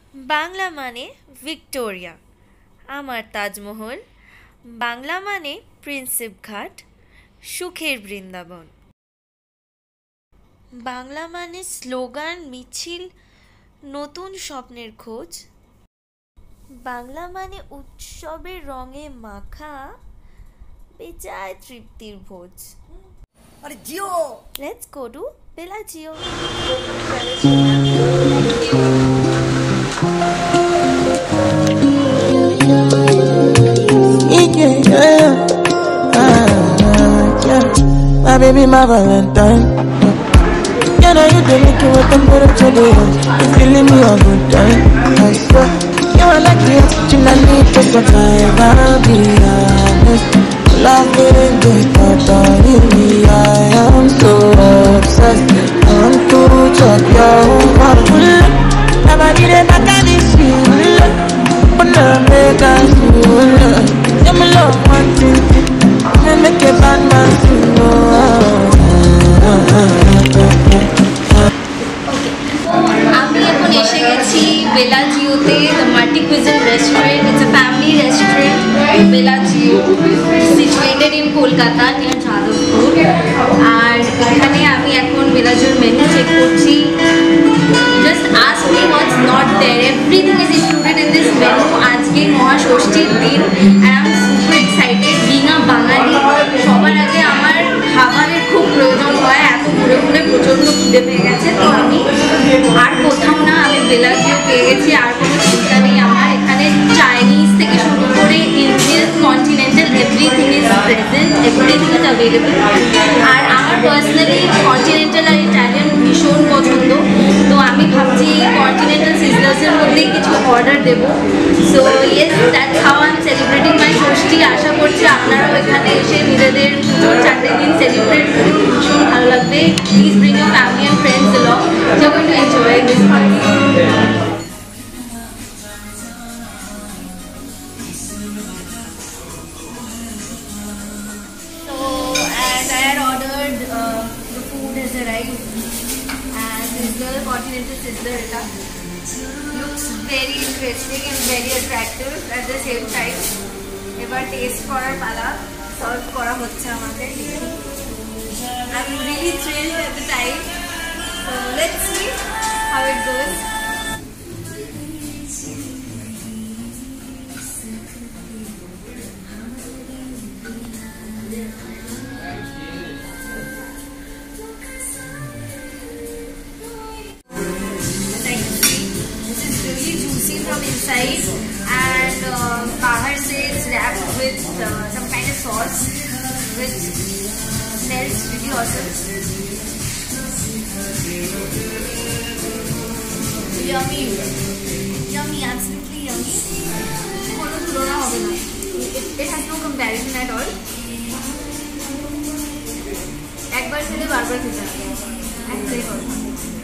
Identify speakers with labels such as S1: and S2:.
S1: बांगला माने विक्टोरिया आमार ताजमहल बांगला माने प्रिंसेप घाट सुखेर बृंदाबन बांगला माने स्लोगान मिছিল नतून स्वप्नेर खोज बांगला माने उत्सवेर रंगे माखा बेचाय तृप्तिर भोज
S2: अरे जियो
S1: let's go to Bellagio
S3: My baby, my Valentine. You know you do make it with temperature day. You feeling me a good time. I swear, you are like the oxygen I need to survive. I'll be honest, love it, good, but in me I am so obsessed. I want to check your heart. Never need it back at this feel. But now make us feel. Give me love one thing. Make a bad man
S4: আমি এখন এসে গেছি বেলাজিওতে the multi cuisine restaurant it's a family restaurant Bellagio situated in Kolkata near Jadavpur আর এখানে আমি এখন বেলাজিওর মেনু চেক করছি just ask me what's not there everything is included in this menu আজকে মহাষষ্ঠীর দিন and I am super excited being a Bangali সবার আগে আমার খাবারের খুব প্রয়োজন হয় এত ঘুরে ঘুরে প্রচণ্ড খিদে পেয়ে গেছে তো আমি আর কোথাও না আমি বেলাজিও পেয়ে গেছি আর কোনো চিন্তা নেই আমার এখানে চাইনিজ থেকে শুরু করে Indian continental everything is present everything is available আর আমার পার্সোনালি কন্টিনেন্টাল আর ইটালিয়ান ভীষণ পছন্দ তো আমি ভাবছি কন্টিনেন্টাল সিজনার্সের মধ্যেই কিছু অর্ডার দেবো so yes that's how I am celebrating my Shashthi আশা করছি আপনারাও এখানে এসে নিজেদের পুজোর 4টে দিন সেলিব্রেট করুন ভীষণ ভালো লাগবে please bring your family and friends along you're going to enjoy this party so as I had ordered the food has arrived and this is the continental sizzler looks very interesting and very attractive at the same time এবার test করার পালা serve করা হচ্ছে আমাদের I'm really thrilled at the time so let's see how it goes from inside and bahar se it's wrapped with some kind of sauce which smells really awesome yummy yummy absolutely yummy kono tulona hobe na it has no comparison at all একবার খেলে বারবার খেতে হবে একটাই কথা